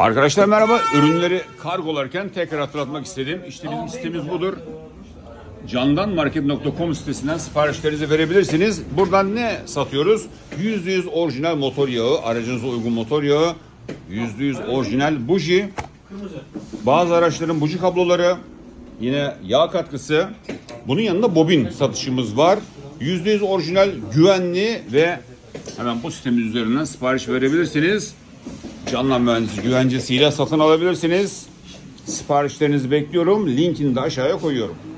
Arkadaşlar merhaba. Ürünleri kargolarken tekrar hatırlatmak istedim. İşte bizim sitemiz budur. Candanmarket.com sitesinden siparişlerinizi verebilirsiniz. Buradan ne satıyoruz? %100 orijinal motor yağı, aracınıza uygun motor yağı, %100 orijinal buji, bazı araçların buji kabloları, yine yağ katkısı. Bunun yanında bobin satışımız var. %100 orijinal, güvenli ve hemen bu sitemiz üzerinden sipariş verebilirsiniz. Canlan mühendisi güvencesiyle satın alabilirsiniz. Siparişlerinizi bekliyorum. Linkini de aşağıya koyuyorum.